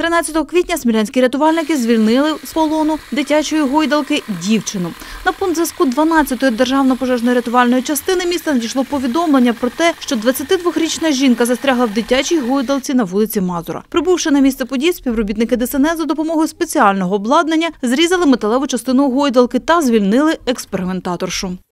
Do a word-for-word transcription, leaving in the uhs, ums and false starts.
тринадцятого квітня смілянські рятувальники звільнили з полону дитячої гойдалки дівчину. На пункт зв'язку дванадцятої державної пожежно-рятувальної частини міста надійшло повідомлення про те, що двадцятидвохрічна жінка застрягла в дитячій гойдалці на вулиці Мазура. Прибувши на місце подій, співробітники Де Ес Ен Ес за допомогою спеціального обладнання зрізали металеву частину гойдалки та звільнили експериментаторшу.